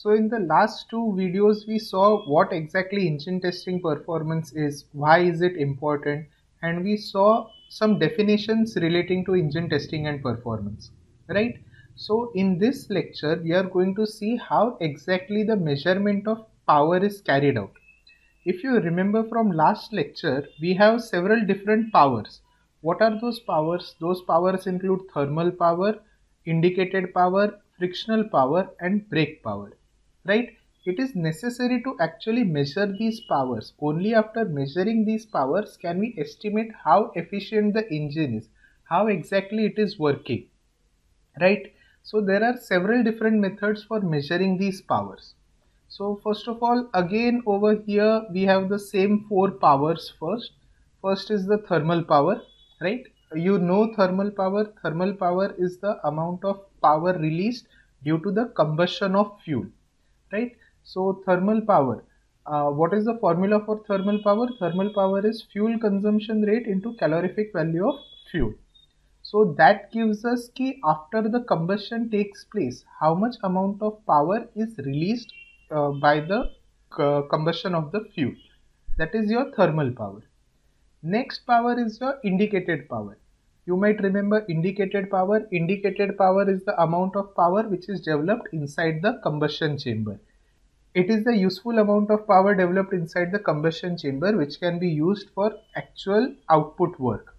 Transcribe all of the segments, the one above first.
So in the last two videos, we saw what exactly engine testing performance is, why is it important, and we saw some definitions relating to engine testing and performance, right? So in this lecture, we are going to see how exactly the measurement of power is carried out. If you remember from last lecture, we have several different powers. What are those powers? Those powers include thermal power, indicated power, frictional power, and brake power, right? It is necessary to actually measure these powers. Only after measuring these powers can we estimate how efficient the engine is, how exactly it is working, right? So there are several different methods for measuring these powers. So first of all, again over here we have the same four powers first. First is the thermal power, right? You know thermal power. Thermal power is the amount of power released due to the combustion of fuel, right? So thermal power. What is the formula for thermal power? Thermal power is fuel consumption rate into calorific value of fuel. So that gives us कि after the combustion takes place, how much amount of power is released by the combustion of the fuel. That is your thermal power. Next power is your indicated power. You might remember indicated power. Indicated power is the amount of power which is developed inside the combustion chamber. It is the useful amount of power developed inside the combustion chamber which can be used for actual output work.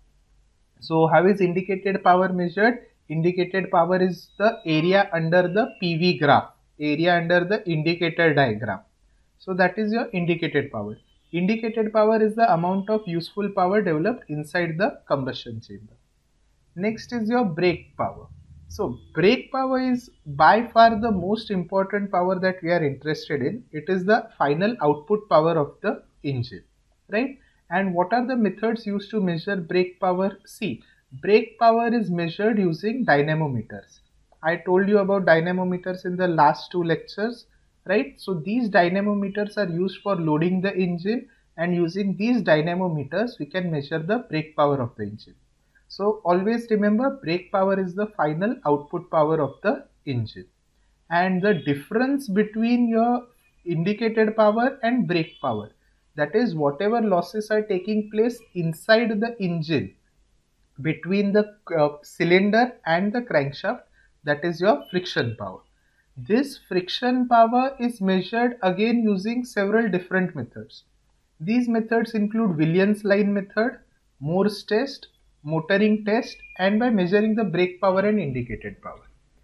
So how is indicated power measured? Indicated power is the area under the PV graph, area under the indicator diagram. So that is your indicated power. Indicated power is the amount of useful power developed inside the combustion chamber. Next is your brake power. So brake power is by far the most important power that we are interested in. It is the final output power of the engine, right? And what are the methods used to measure brake power? See, brake power is measured using dynamometers. I told you about dynamometers in the last two lectures, right? So these dynamometers are used for loading the engine, and using these dynamometers we can measure the brake power of the engine. So always remember, brake power is the final output power of the engine. And the difference between your indicated power and brake power, that is whatever losses are taking place inside the engine between the cylinder and the crankshaft, that is your friction power. This friction power is measured again using several different methods. These methods include Williams line method, Moore's test, motoring test, and by measuring the brake power and indicated power.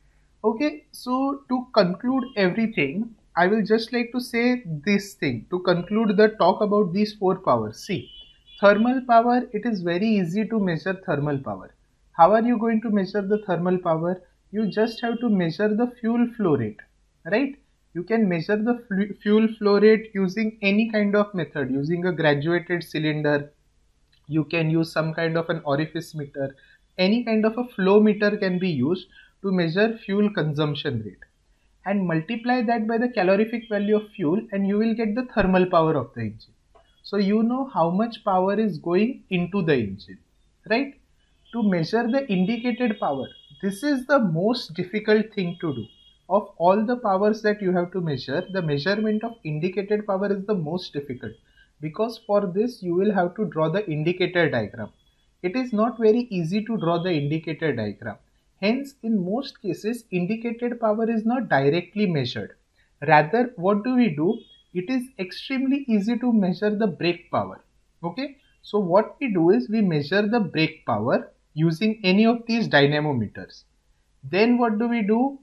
Okay, so to conclude everything, I will just like to say this thing to conclude the talk about these four powers. See, thermal power, it is very easy to measure thermal power. How are you going to measure the thermal power? You just have to measure the fuel flow rate, right? You can measure the fuel flow rate using any kind of method, using a graduated cylinder. You can use some kind of an orifice meter. Any kind of a flow meter can be used to measure fuel consumption rate, and multiply that by the calorific value of fuel, and you will get the thermal power of the engine. So you know how much power is going into the engine, right? To measure the indicated power, this is the most difficult thing to do. Of all the powers that you have to measure, the measurement of indicated power is the most difficult, because for this you will have to draw the indicator diagram. It is not very easy to draw the indicator diagram. Hence, in most cases, indicated power is not directly measured. Rather, what do we do? It is extremely easy to measure the brake power. Okay, so what we do is we measure the brake power using any of these dynamometers. Then what do?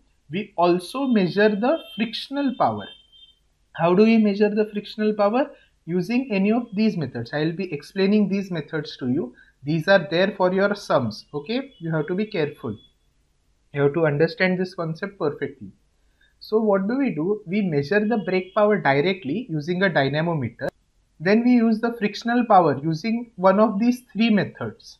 We also measure the frictional power. How do we measure the frictional power? Using any of these methods. I will be explaining these methods to you. These are there for your sums. Okay, you have to be careful. You have to understand this concept perfectly. So what do? We measure the brake power directly using a dynamometer. Then we use the frictional power using one of these three methods.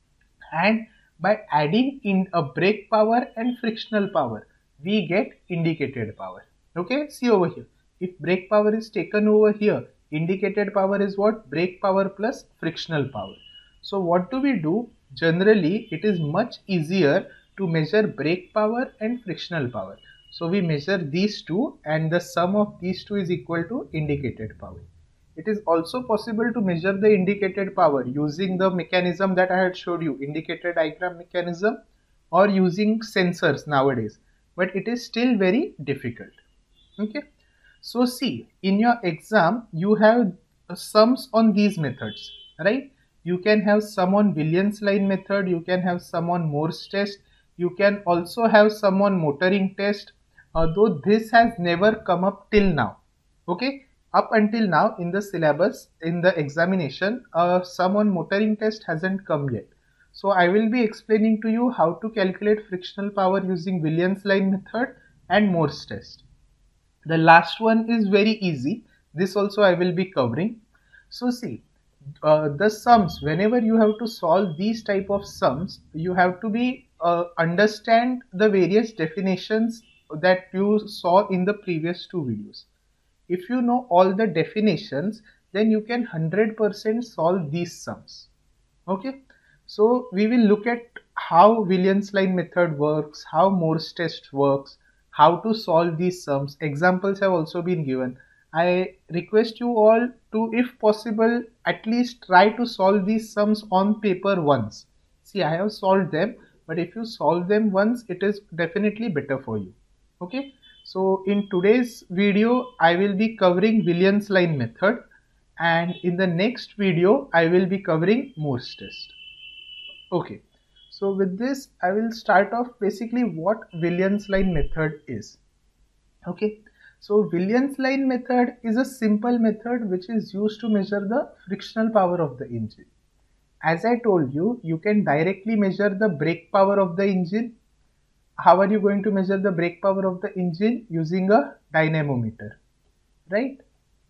And by adding in a brake power and frictional power, we get indicated power. Okay, see over here. If brake power is taken over here, indicated power is what? Brake power plus frictional power. So what do? Generally, it is much easier to measure brake power and frictional power. So we measure these two and the sum of these two is equal to indicated power. It is also possible to measure the indicated power using the mechanism that I had showed you, indicator diagram mechanism, or using sensors nowadays, but it is still very difficult. Okay, so see, in your exam you have sums on these methods, right? You can have sum on Williams line method, you can have sum on Morse test, you can also have sum on motoring test, though this has never come up till now. Okay, up until now in the syllabus, in the examination, sum on motoring test hasn't come yet. So I will be explaining to you how to calculate frictional power using Williams line method and Morse test. The last one is very easy. This also I will be covering. So see, the sums, whenever you have to solve these type of sums, you have to be understand the various definitions that you saw in the previous two videos. If you know all the definitions, then you can 100% solve these sums. Okay, so we will look at how Williams line method works, how Morse test works, how to solve these sums. Examples have also been given. I request you all to, if possible, at least try to solve these sums on paper once. See, I have solved them, but if you solve them once, it is definitely better for you. Okay, so in today's video, I will be covering Williams line method, and in the next video I will be covering Morse test. Okay, so with this I will start off basically what Williams line method is. Okay, so Williams line method is a simple method which is used to measure the frictional power of the engine. As I told you, you can directly measure the brake power of the engine. How are you going to measure the brake power of the engine? Using a dynamometer, right?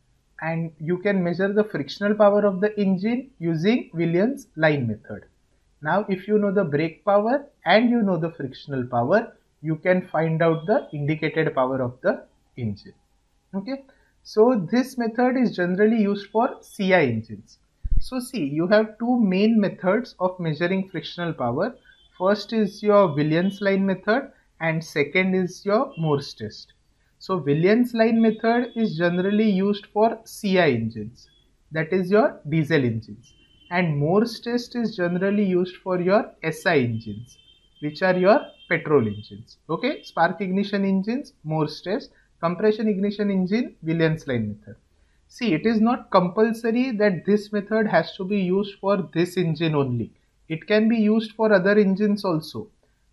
And you can measure the frictional power of the engine using Williams line method. Now if you know the brake power and you know the frictional power, you can find out the indicated power of the engine. Okay, so this method is generally used for CI engines. So see, you have two main methods of measuring frictional power. First is your Williams line method and second is your Morse test. So Williams line method is generally used for CI engines, that is your diesel engines, and Morse test is generally used for your SI engines, which are your petrol engines. Okay, spark ignition engines, Morse test, compression ignition engine, Williams line method. See, it is not compulsory that this method has to be used for this engine only. It can be used for other engines also.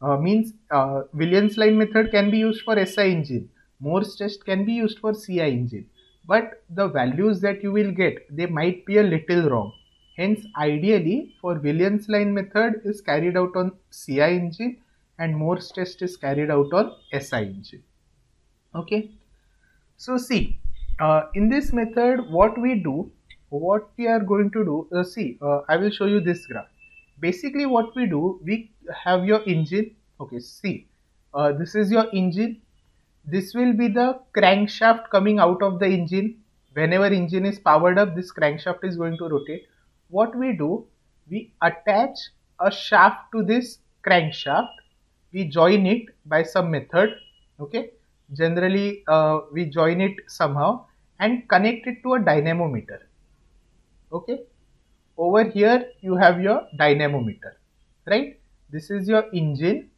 Williams line method can be used for SI engine. Morse test can be used for CI engine. But the values that you will get, they might be a little wrong. Hence, ideally, for Williams line method is carried out on CI engine and Morse test is carried out on SI engine. Okay. So see, in this method, what we are going to do, I will show you this graph. Basically what we do, we have your engine. Okay, see, this is your engine. This will be the crankshaft coming out of the engine. Whenever engine is powered up, this crankshaft is going to rotate. What we do, we attach a shaft to this crankshaft. We join it by some method. Okay, generally we join it somehow and connect it to a dynamometer. Okay, over here you have your dynamometer, right? This is your engine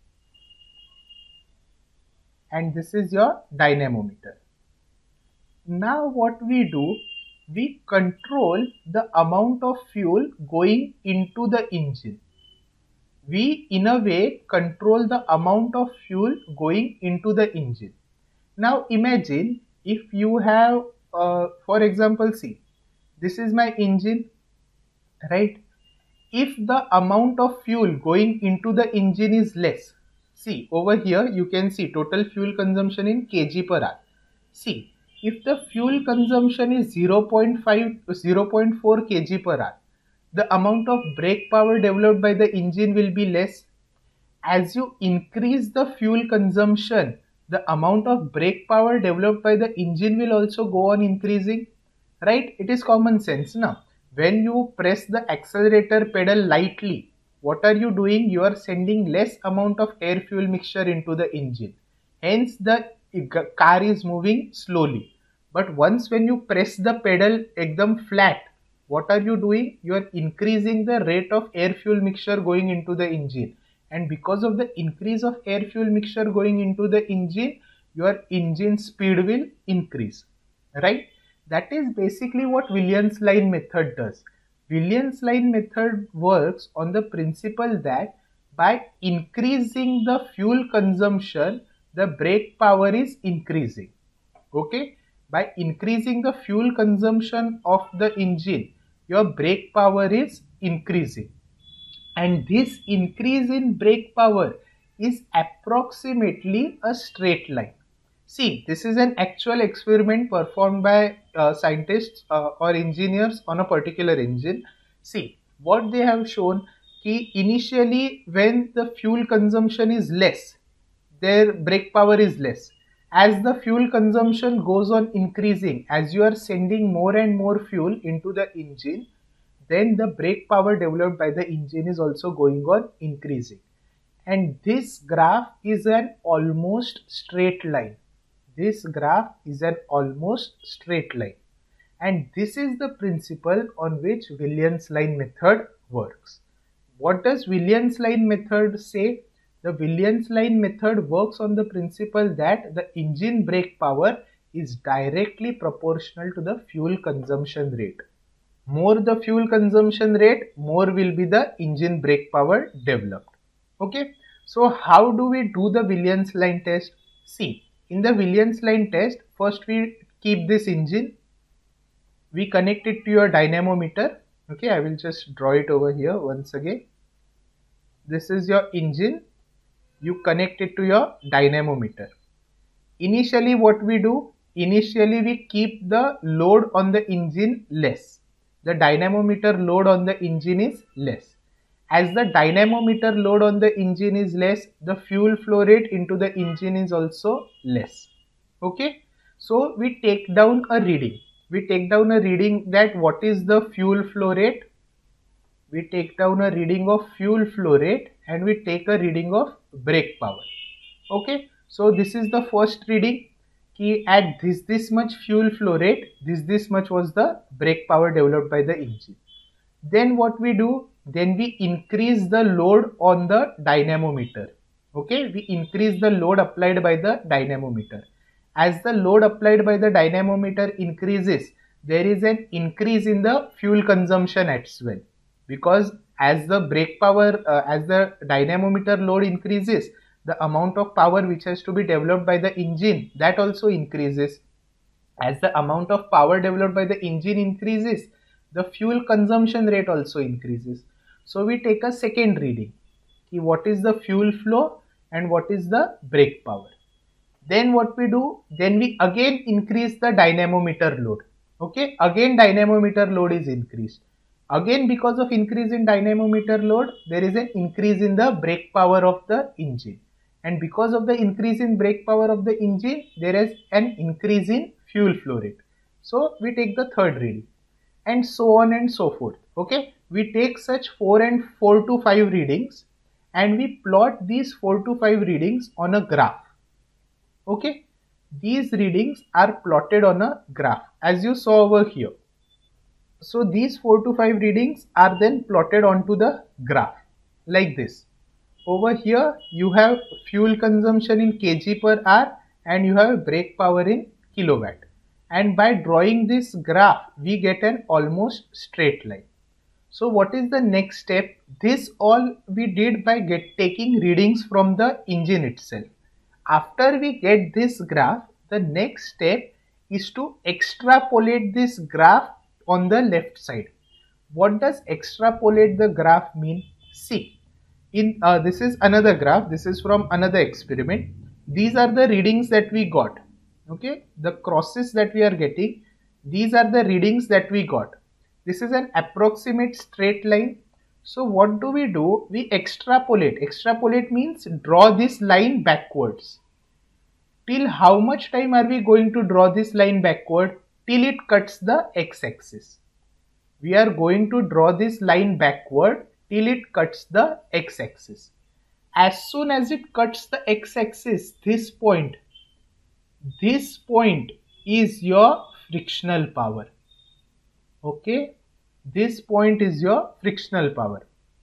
and this is your dynamometer. Now what we do, we control the amount of fuel going into the engine. We in a way control the amount of fuel going into the engine. Now imagine if you have, for example, see, this is my engine, right? If the amount of fuel going into the engine is less, see over here you can see total fuel consumption in kg per hour. See, if the fuel consumption is 0.4 kg per hour, the amount of brake power developed by the engine will be less. As you increase the fuel consumption, the amount of brake power developed by the engine will also go on increasing, right? It is common sense now. When you press the accelerator pedal lightly, what are you doing? You are sending less amount of air fuel mixture into the engine. Hence the car is moving slowly. But once when you press the pedal ekdam flat, what are you doing? You are increasing the rate of air fuel mixture going into the engine, and because of the increase of air fuel mixture going into the engine, your engine speed will increase, right? That is basically what Williams line method does. Williams line method works on the principle that by increasing the fuel consumption, the brake power is increasing. Okay, by increasing the fuel consumption of the engine, your brake power is increasing, and this increase in brake power is approximately a straight line. See, this is an actual experiment performed by scientists or engineers on a particular engine. See, what they have shown, ki initially when the fuel consumption is less, their brake power is less. As the fuel consumption goes on increasing, as you are sending more and more fuel into the engine, then the brake power developed by the engine is also going on increasing. And this graph is an almost straight line. This graph is an almost straight line. And this is the principle on which Williams line method works. What does Williams line method say? The Williams line method works on the principle that the engine brake power is directly proportional to the fuel consumption rate. More the fuel consumption rate, more will be the engine brake power developed. Okay, so how do we do the Williams line test? See, in the Williams line test, first we keep this engine, we connect it to your dynamometer. Okay, I will just draw it over here once again. This is your engine, you connect it to your dynamometer. Initially what we do, initially we keep the load on the engine less. The dynamometer load on the engine is less. As the dynamometer load on the engine is less, the fuel flow rate into the engine is also less. Okay, so we take down a reading. We take down a reading that what is the fuel flow rate. We take down a reading of fuel flow rate and we take a reading of brake power. Okay, so this is the first reading. Ki at this much fuel flow rate, this much was the brake power developed by the engine. Then what we do, then we increase the load on the dynamometer. Okay, we increase the load applied by the dynamometer. As the load applied by the dynamometer increases, there is an increase in the fuel consumption as well, because as the brake power, as the dynamometer load increases, the amount of power which has to be developed by the engine, that also increases. As the amount of power developed by the engine increases, the fuel consumption rate also increases. So we take a second reading. What is the fuel flow and what is the brake power? Then what we do, then we again increase the dynamometer load. Okay, again dynamometer load is increased. Again, because of increase in dynamometer load, there is an increase in the brake power of the engine. And because of the increase in brake power of the engine, there is an increase in fuel flow rate. So we take the third reading, and so on and so forth. Okay, we take such 4 to 5 readings and we plot these 4 to 5 readings on a graph. Okay, these readings are plotted on a graph as you saw over here. So these 4 to 5 readings are then plotted onto the graph like this. Over here you have fuel consumption in kg per hour and you have brake power in kilowatt. And by drawing this graph, we get an almost straight line. So what is the next step? This all we did by taking readings from the engine itself. After we get this graph, the next step is to extrapolate this graph on the left side. What does extrapolate the graph mean? See, in this is another graph. This is from another experiment. These are the readings that we got. Okay, the crosses that we are getting, these are the readings that we got. This is an approximate straight line. So what do? We extrapolate. Extrapolate means draw this line backwards. Till how much time are we going to draw this line backward? Till it cuts the x-axis. We are going to draw this line backward till it cuts the x-axis. as soon as it cuts the x-axis, this point is your frictional power. Okay, this point is your frictional power.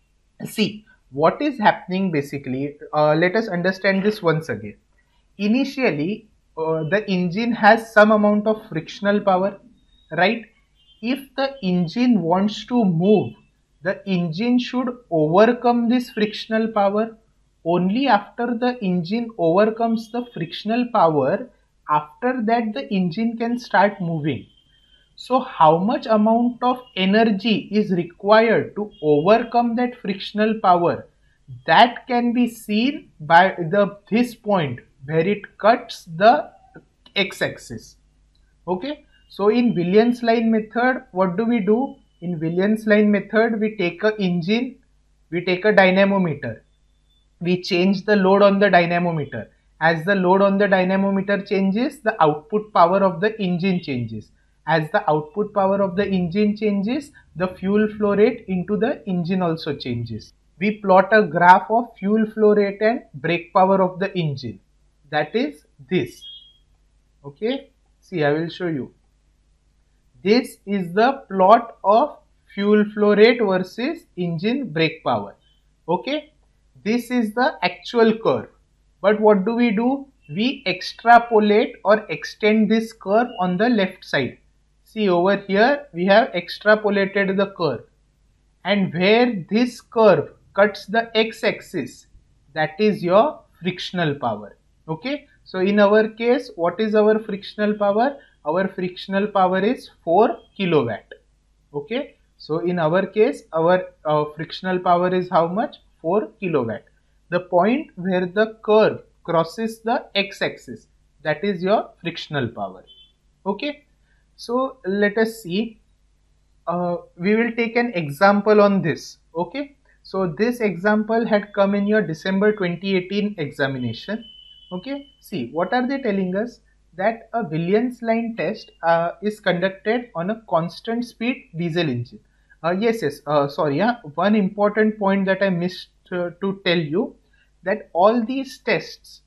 See what is happening basically. Let us understand this once again. Initially, the engine has some amount of frictional power, right? If the engine wants to move, the engine should overcome this frictional power. Only after the engine overcomes the frictional power, after that the engine can start moving. So how much amount of energy is required to overcome that frictional power? That can be seen by this point where it cuts the x-axis. Okay. So in Williams line method, what do? In Williams line method, we take a engine, we take a dynamometer, we change the load on the dynamometer. As the load on the dynamometer changes, the output power of the engine changes. As the output power of the engine changes, the fuel flow rate into the engine also changes. We plot a graph of fuel flow rate and brake power of the engine. That is this. Okay, see, I will show you. This is the plot of fuel flow rate versus engine brake power. Okay, this is the actual curve. But what do? We extrapolate or extend this curve on the left side. See over here, we have extrapolated the curve. And where this curve cuts the x-axis, that is your frictional power. Okay, so in our case, what is our frictional power? Our frictional power is 4 kilowatt. Okay, so in our case, our frictional power is how much? 4 kilowatt. The point where the curve crosses the x-axis, that is your frictional power. Okay, so let us see. We will take an example on this. Okay, so this example had come in your December 2018 examination. Okay, see what are they telling us? That a Williams line test is conducted on a constant speed diesel engine. Sorry, one important point that I missed to tell you, that all these tests,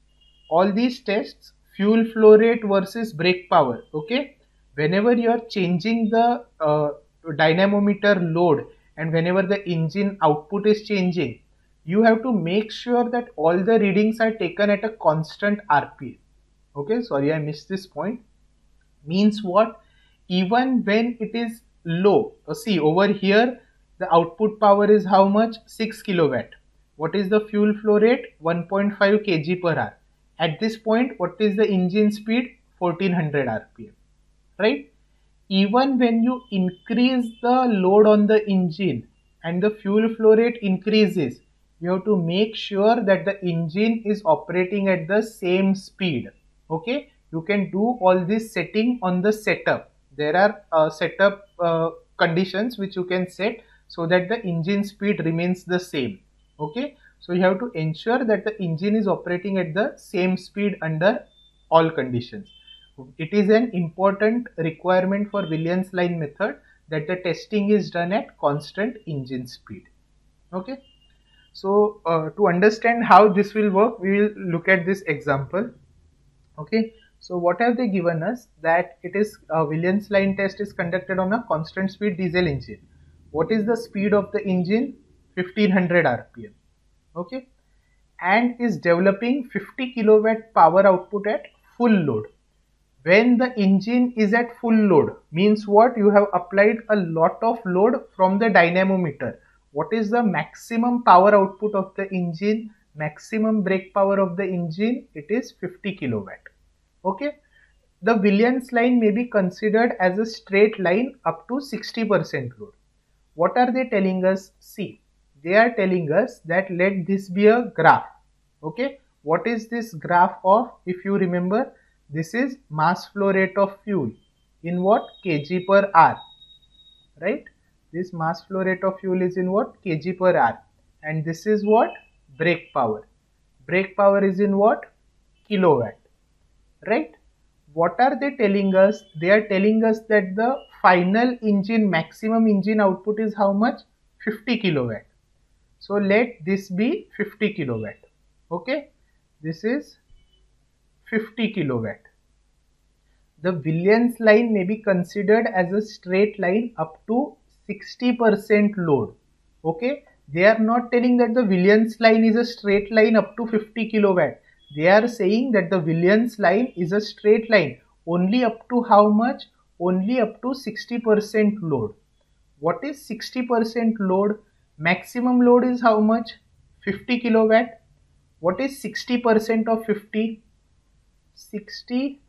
fuel flow rate versus brake power. Okay, whenever you are changing the dynamometer load and whenever the engine output is changing, you have to make sure that all the readings are taken at a constant RPM. Okay, sorry, I missed this point. Means what? Even when it is low, see over here, the output power is how much? 6 kilowatt. What is the fuel flow rate? 1.5 kg per hour. At this point, what is the engine speed? 1400 RPM, right? Even when you increase the load on the engine and the fuel flow rate increases, you have to make sure that the engine is operating at the same speed. Okay, you can do all this setting on the setup. There are setup conditions which you can set so that the engine speed remains the same. Okay, so you have to ensure that the engine is operating at the same speed under all conditions. It is an important requirement for Williams line method that the testing is done at constant engine speed. Okay, so to understand how this will work, we will look at this example. Okay, so what have they given us? That it is Williams line test is conducted on a constant speed diesel engine. What is the speed of the engine? 1500 RPM. Okay, and is developing 50 kilowatt power output at full load. When the engine is at full load, means what? You have applied a lot of load from the dynamometer. What is the maximum power output of the engine? Maximum brake power of the engine, it is 50 kilowatt. Okay, the Williams line may be considered as a straight line up to 60% load. What are they telling us? See, they are telling us that let this be a graph. Okay, what is this graph of? If you remember, this is mass flow rate of fuel in what? Kg per hour, right? This mass flow rate of fuel is in what? Kg per hour. And this is what? Brake power. Brake power is in what? Kilowatt, right? What are they telling us? They are telling us that the final engine, maximum engine output is how much? 50 kilowatt. So let this be 50 kilowatt. Okay, this is 50 kilowatt. The Williams line may be considered as a straight line up to 60% load. Okay, they are not telling that the Williams line is a straight line up to 50 kilowatt. They are saying that the Williams line is a straight line only up to how much? Only up to 60% load. What is 60% load? Maximum load is how much? 50 kilowatt. What is 60% of 50? 60%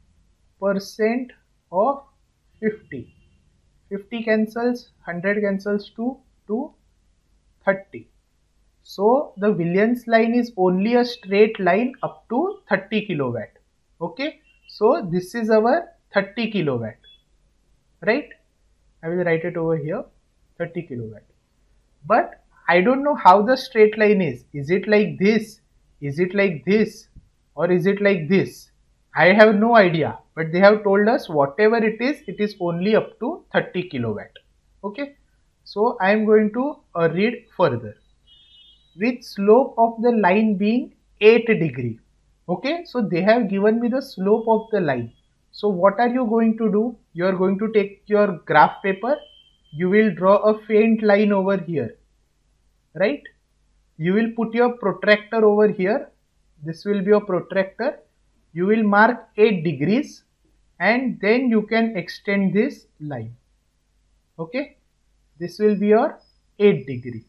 of 50. 50 cancels, 100 cancels to 30. So the Williams line is only a straight line up to 30 kilowatt. Okay. So this is our 30 kilowatt. Right. I will write it over here. 30 kilowatt. But I don't know how the straight line is. Is it like this? Is it like this? Or is it like this? I have no idea. But they have told us whatever it is only up to 30 kilowatt. Okay. So I am going to read further. With slope of the line being 8 degree. Okay. So they have given me the slope of the line. So what are you going to do? You are going to take your graph paper. You will draw a faint line over here. Right? You will put your protractor over here. This will be your protractor. You will mark 8 degrees and then you can extend this line. Okay? This will be your 8 degree.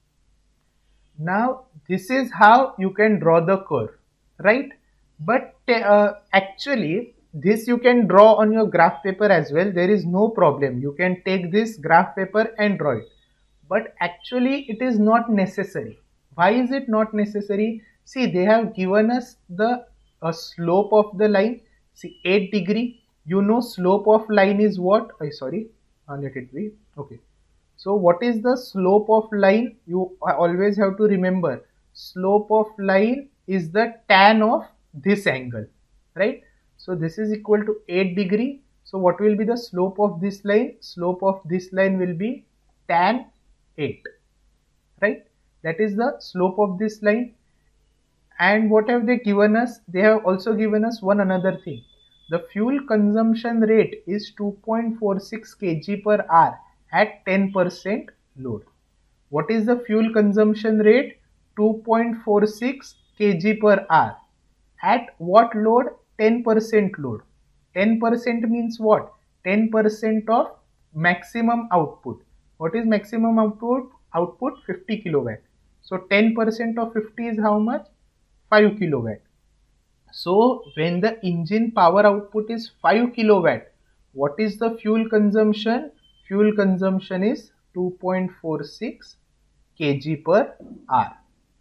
Now this is how you can draw the curve, right? But actually this you can draw on your graph paper as well. There is no problem. You can take this graph paper and draw it. But actually it is not necessary. Why is it not necessary? See, they have given us the slope of the line. See, 8 degree. You know slope of line is what? Let it be. Okay. So what is the slope of line? You always have to remember, slope of line is the tan of this angle, right? So this is equal to 8 degree. So what will be the slope of this line? Slope of this line will be tan 8, right? That is the slope of this line. And what have they given us? They have also given us one another thing. The fuel consumption rate is 2.46 kg per hour at 10% load. What is the fuel consumption rate? 2.46 kg per hour. At what load? 10% load. 10% means what? 10% of maximum output. What is maximum output? Output 50 kilowatt. So 10% of 50 is how much? 5 kilowatt. So when the engine power output is 5 kilowatt, what is the fuel consumption? Fuel consumption is 2.46 kg per hour.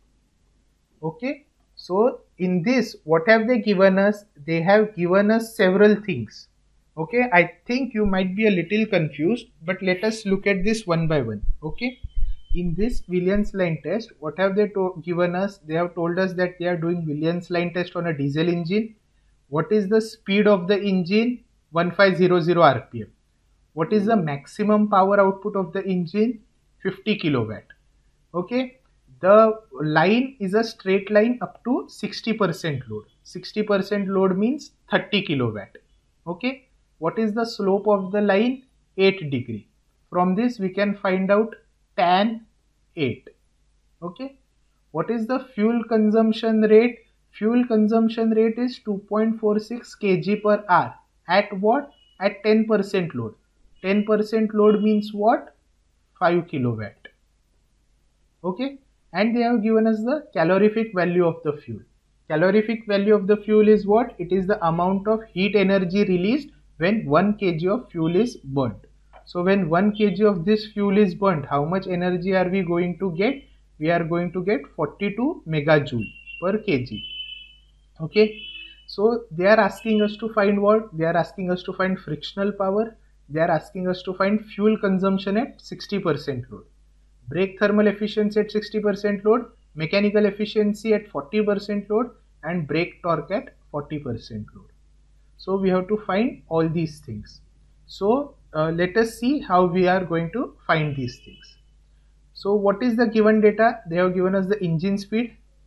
Okay. So in this, what have they given us? They have given us several things. Okay. I think you might be a little confused, but let us look at this one by one. Okay. In this Williams line test, what have they given us? They have told us that they are doing Williams line test on a diesel engine. What is the speed of the engine? 1500 rpm. What is the maximum power output of the engine? 50 kilowatt. Okay. The line is a straight line up to 60% load. 60% load means 30 kilowatt. Okay. What is the slope of the line? 8 degree. From this we can find out tan 8. Okay. What is the fuel consumption rate? Fuel consumption rate is 2.46 kg per hour. At what? At 10% load. 10% load means what? 5 kilowatt. Okay. And they have given us the calorific value of the fuel. Calorific value of the fuel is what? It is the amount of heat energy released when 1 kg of fuel is burnt. So when 1 kg of this fuel is burnt, how much energy are we going to get? We are going to get 42 megajoule per kg. Okay. So they are asking us to find what? They are asking us to find frictional power. They are asking us to find fuel consumption at 60% load. Brake thermal efficiency at 60% load, mechanical efficiency at 40% load, and brake torque at 40% load. So we have to find all these things. So let us see how we are going to find these things. So what is the given data? They have given us the engine speed.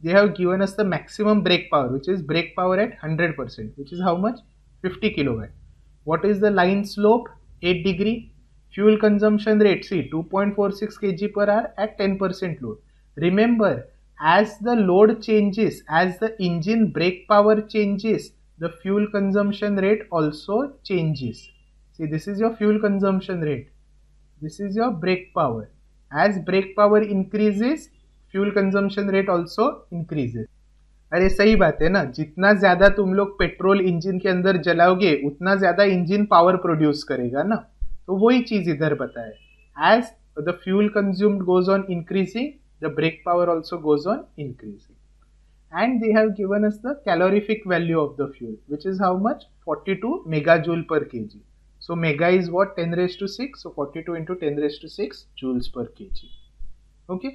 they have given us the maximum brake power, which is brake power at 100%, which is how much? 50 kilowatt. What is the line slope? 8 degree. Fuel consumption rate, see, 2.46 kg per hour at 10% load. Remember, as the load changes, as the engine brake power changes, the fuel consumption rate also changes. See, this is your fuel consumption rate. This is your brake power. As brake power increases, fuel consumption rate also increases. अरे सही बात है ना, जितना ज्यादा तुम लोग petrol engine के अंदर जलाओगे उतना ज्यादा इंजन पावर प्रोड्यूस करेगा ना, तो वही चीज इधर बताया. As the fuel consumed goes on increasing, the brake power also goes on increasing. And they have given us the calorific value of the fuel, which is how much? 42 megajoule per kg. So mega is what? 10 raised to 6. So 42 into 10 raised to 6 joules per kg. Okay.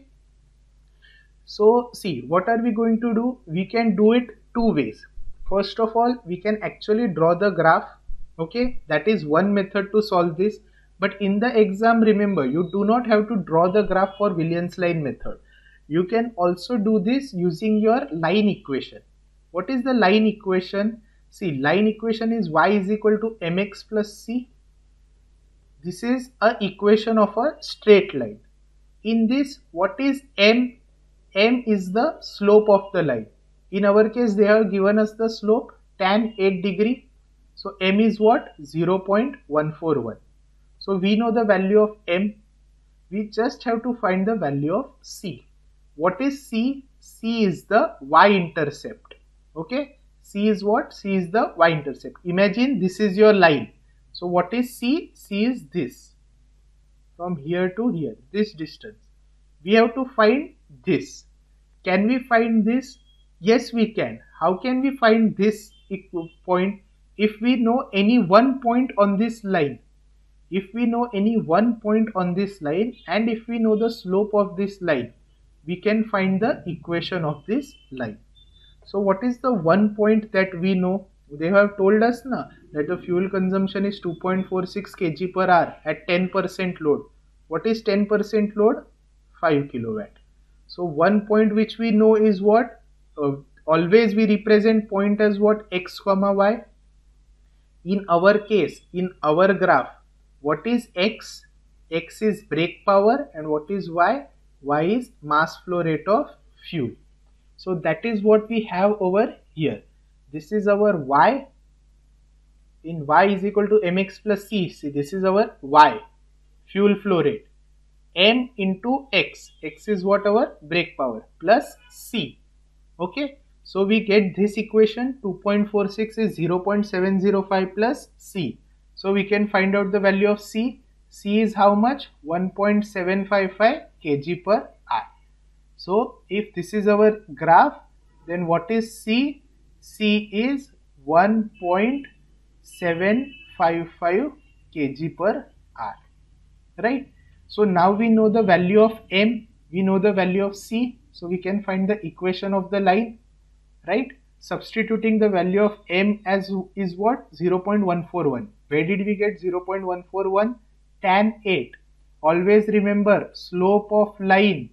So see, what are we going to do? We can do it two ways. First of all, we can actually draw the graph. Okay. That is one method to solve this. But in the exam, remember, you do not have to draw the graph for Williams line method. You can also do this using your line equation. What is the line equation? See, line equation is y is equal to mx plus c. This is a equation of a straight line. In this, what is m? M is the slope of the line. In our case, they have given us the slope tan 8 degree. So m is what? 0.141. So we know the value of m. We just have to find the value of c. What is C? C is the y-intercept. Okay. C is what? C is the y-intercept. Imagine this is your line. So what is C? C is this. From here to here, this distance. We have to find this. Can we find this? Yes, we can. How can we find this point? If we know any one point on this line. If we know any one point on this line and if we know the slope of this line, we can find the equation of this line. So what is the one point that we know? They have told us na, that the fuel consumption is 2.46 kg per hour at 10% load. What is 10% load? 5 kilowatt. So one point which we know is what? Always we represent point as what? X comma y. In our case, in our graph, what is X? X is brake power and what is Y? Y is mass flow rate of fuel. So that is what we have over here. This is our Y. In Y is equal to mx plus c. See, this is our Y, fuel flow rate. M into X. X is what? Our brake power plus C. Okay. So we get this equation. 2.46 is 0.705 plus C. So we can find out the value of C. C is how much? 1.755 kg per hour. So if this is our graph, then what is C? C is 1.755 kg per hour. Right? So now we know the value of M, we know the value of C. So we can find the equation of the line. Right? Substituting the value of M as is what? 0.141. Where did we get 0.141? Tan 8. Always remember, slope of line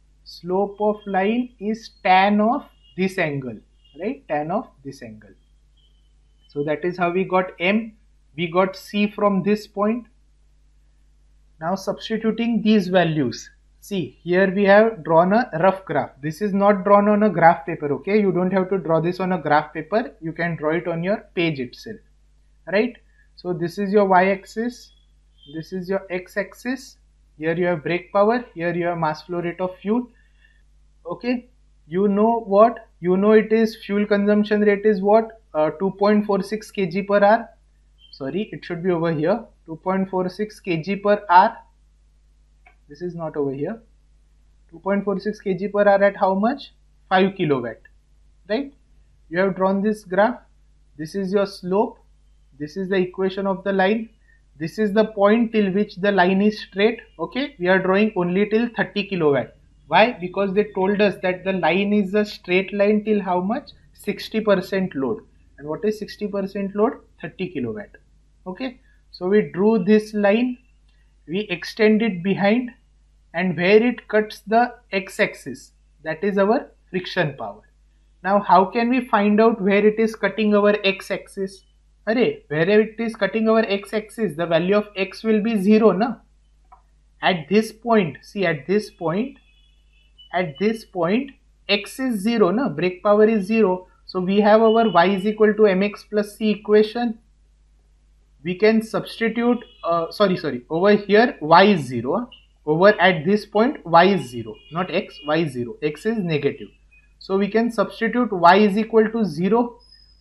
is tan of this angle, right? Tan of this angle. So that is how we got M. We got C from this point. Now substituting these values. See, here we have drawn a rough graph. This is not drawn on a graph paper, okay? You don't have to draw this on a graph paper. You can draw it on your page itself, right? So this is your y-axis. This is your x-axis. Here you have brake power. Here you have mass flow rate of fuel. Okay. You know what? You know it is fuel consumption rate is what? 2.46 kg per hour. Sorry, it should be over here. 2.46 kg per hour. This is not over here. 2.46 kg per hour at how much? 5 kilowatt. Right? You have drawn this graph. This is your slope. This is the equation of the line. This is the point till which the line is straight. Okay, we are drawing only till 30 kilowatt. Why? Because they told us that the line is a straight line till how much? 60% load. And what is 60% load? 30 kilowatt. Okay, so we drew this line, we extend it behind, and where it cuts the x-axis, that is our friction power. Now how can we find out where it is cutting our x-axis? Array, where it is cutting our x-axis, the value of x will be 0, na? At this point, see at this point, x is 0, na? Brake power is 0. So we have our y is equal to mx plus c equation. We can substitute, over here y is 0. Over at this point y is 0, not x, y is 0, x is negative. So we can substitute y is equal to 0,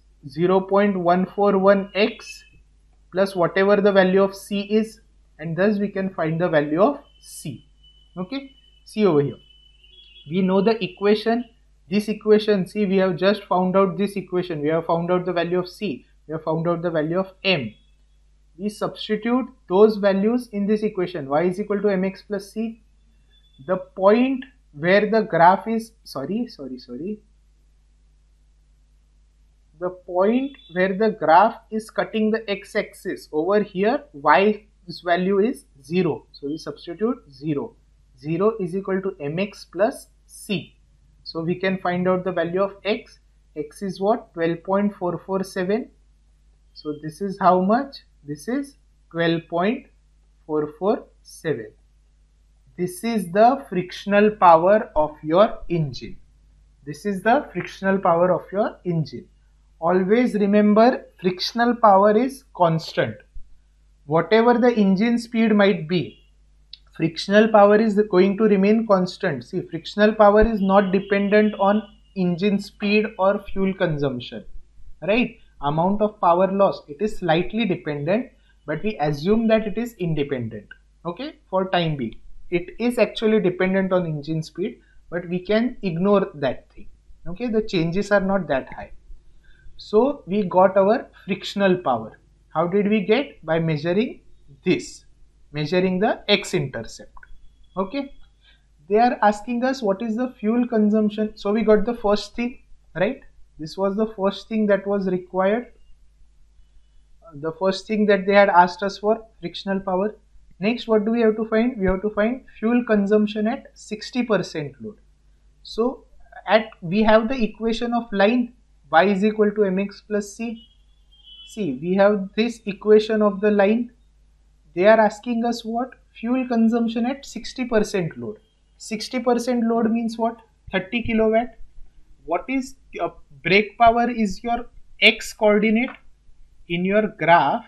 0.141x plus whatever the value of c is, and thus we can find the value of c. Okay, see over here. We know the equation, this equation, see we have just found out this equation, we have found out the value of c, we have found out the value of m. We substitute those values in this equation, y is equal to mx plus c. The point where the graph is, the point where the graph is cutting the x-axis, over here y's value is 0. So we substitute 0. 0 is equal to mx plus c. So we can find out the value of x. X is what? 12.447. So this is how much? This is 12.447. This is the frictional power of your engine. This is the frictional power of your engine. Always remember, frictional power is constant. Whatever the engine speed might be, frictional power is going to remain constant. See, frictional power is not dependent on engine speed or fuel consumption, right? Amount of power loss, it is slightly dependent, but we assume that it is independent. Okay, for time being, it is actually dependent on engine speed, but we can ignore that thing. Okay, the changes are not that high. So we got our frictional power. How did we get? By measuring this, measuring the x-intercept. Okay, they are asking us what is the fuel consumption. So we got the first thing, right? This was the first thing that was required. The first thing that they had asked us for, frictional power. Next, what do we have to find? We have to find fuel consumption at 60% load. So we have the equation of line, y is equal to mx plus c. See, we have this equation of the line. They are asking us what? Fuel consumption at 60% load. 60% load means what? 30 kilowatt. What is brake power? Is your x coordinate in your graph.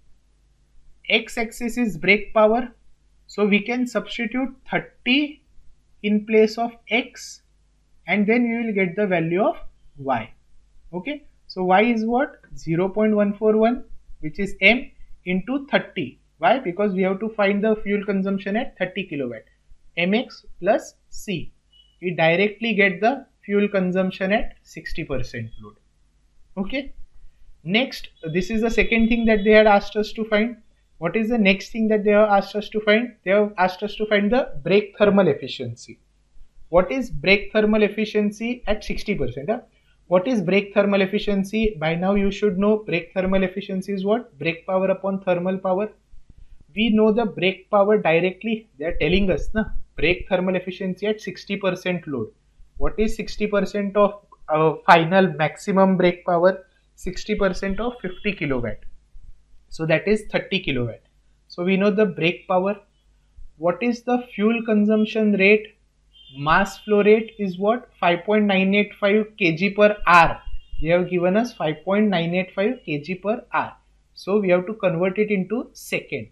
X-axis is brake power. So we can substitute 30 in place of x, and then we will get the value of y. Okay, so y is what? 0.141, which is m, into 30. Why? Because we have to find the fuel consumption at 30 kilowatt. Mx plus c. We directly get the fuel consumption at 60% load. Okay. Next, this is the second thing that they had asked us to find. What is the next thing that they have asked us to find? They have asked us to find the brake thermal efficiency. What is brake thermal efficiency at 60%? What is brake thermal efficiency? By now you should know brake thermal efficiency is what? Brake power upon thermal power. We know the brake power directly. They are telling us, na, brake thermal efficiency at 60% load. What is 60% of final maximum brake power? 60% of 50 kilowatt. So that is 30 kilowatt. So we know the brake power. What is the fuel consumption rate? Mass flow rate is what? 5.985 kg per hour. They have given us 5.985 kg per hour. So we have to convert it into second.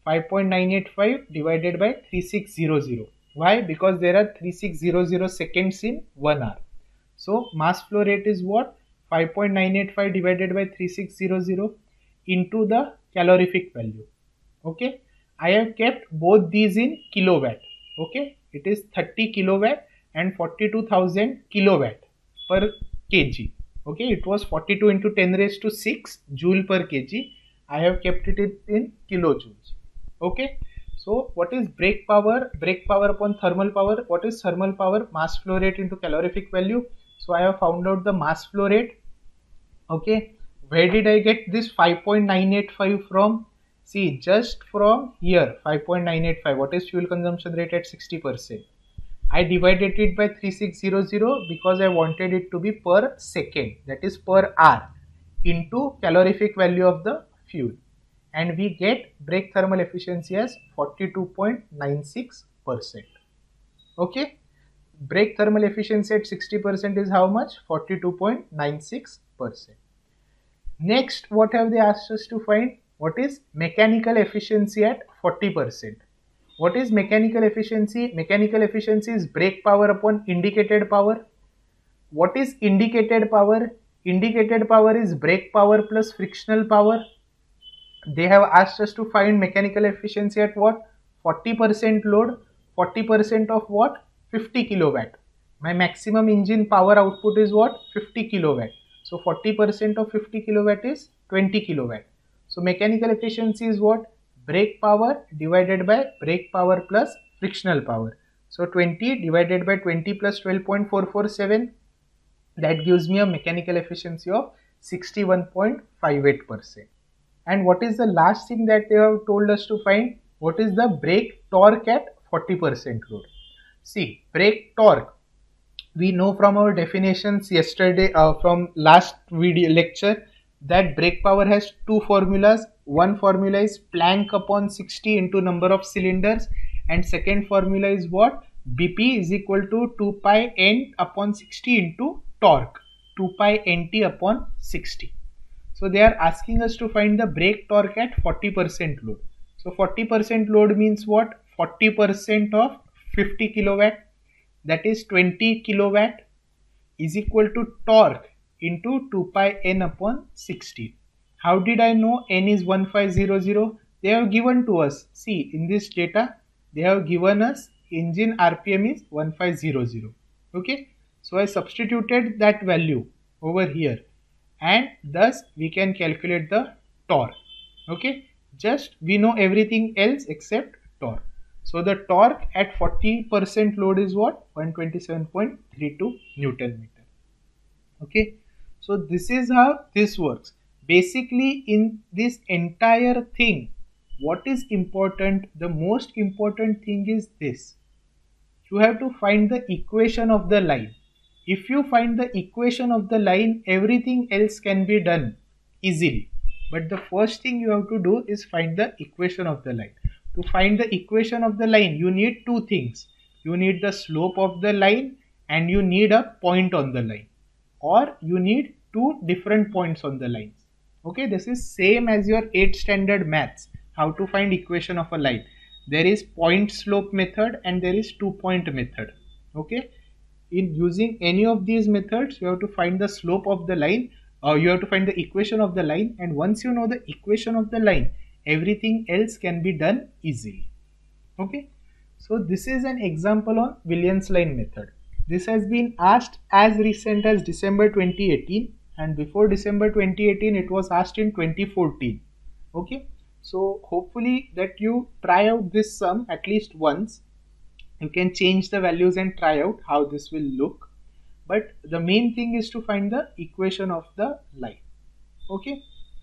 5.985 divided by 3600. Why? Because there are 3600 seconds in 1 hour. So mass flow rate is what? 5.985 divided by 3600 into the calorific value. Okay, I have kept both these in kilowatt. Okay, it is 30 kilowatt and 42,000 kilowatt per kg. Okay, it was 42 into 10 raised to 6 joule per kg. I have kept it in kilojoules. Okay, so what is brake power? Brake power upon thermal power. What is thermal power? Mass flow rate into calorific value. So I have found out the mass flow rate. Okay, where did I get this 5.985 from? See, just from here, 5.985. What is fuel consumption rate at 60%? I divided it by 3600 because I wanted it to be per second, that is per hour, into calorific value of the fuel, and we get brake thermal efficiency as 42.96%. Okay, brake thermal efficiency at 60% is how much? 42.96%. Next, what have they asked us to find? What is mechanical efficiency at 40%? What is mechanical efficiency? Mechanical efficiency is brake power upon indicated power. What is indicated power? Indicated power is brake power plus frictional power. They have asked us to find mechanical efficiency at what? 40% load. 40% of what? 50 kilowatt. My maximum engine power output is what? 50 kilowatt. So 40% of 50 kilowatt is 20 kilowatt. So mechanical efficiency is what? Brake power divided by brake power plus frictional power. So 20 divided by 20 plus 12.447, that gives me a mechanical efficiency of 61.58%. And what is the last thing that they have told us to find? What is the brake torque at 40% load? See, brake torque, we know from our definitions yesterday, from last video lecture, that brake power has two formulas. One formula is Planck upon 60 into number of cylinders, and second formula is what? BP is equal to 2 pi n upon 60 into torque, 2 pi nt upon 60. So they are asking us to find the brake torque at 40% load. So 40% load means what? 40% of 50 kilowatt, that is 20 kilowatt, is equal to torque into 2 pi n upon 60. How did I know n is 1500? They have given to us. See, in this data, they have given us engine RPM is 1500. Okay. So I substituted that value over here, and thus we can calculate the torque. Okay, just we know everything else except torque. So the torque at 40% load is what? 127.32 Newton meter. Okay, so this is how this works. Basically, in this entire thing, what is important? The most important thing is this: you have to find the equation of the line. If you find the equation of the line, everything else can be done easily. But the first thing you have to do is find the equation of the line. To find the equation of the line, you need two things. You need the slope of the line and you need a point on the line. Or you need two different points on the lines. Okay, this is same as your 8th standard maths. How to find equation of a line. There is point slope method and there is 2-point method. Okay. In using any of these methods, you have to find the slope of the line, or you have to find the equation of the line, and once you know the equation of the line, everything else can be done easily. Okay, so this is an example on Williams line method. This has been asked as recent as December 2018, and before December 2018 it was asked in 2014. Okay, so hopefully that you try out this sum at least once. You can change the values and try out how this will look, but the main thing is to find the equation of the line. Okay,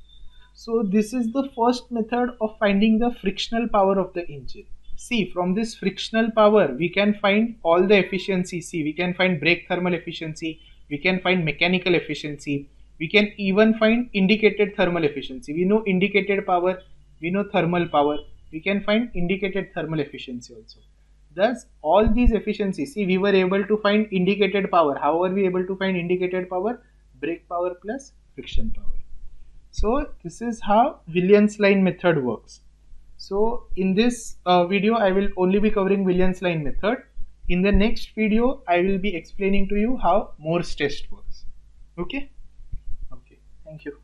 so this is the first method of finding the frictional power of the engine. See, from this frictional power we can find all the efficiency. See, we can find brake thermal efficiency, we can find mechanical efficiency, we can even find indicated thermal efficiency. We know indicated power, we know thermal power, we can find indicated thermal efficiency also. Thus, all these efficiencies, see, we were able to find indicated power. How were we able to find indicated power? Brake power plus friction power. So, this is how Williams line method works. So, in this video, I will only be covering Williams line method. In the next video, I will be explaining to you how Morse test works. Okay? Okay. Thank you.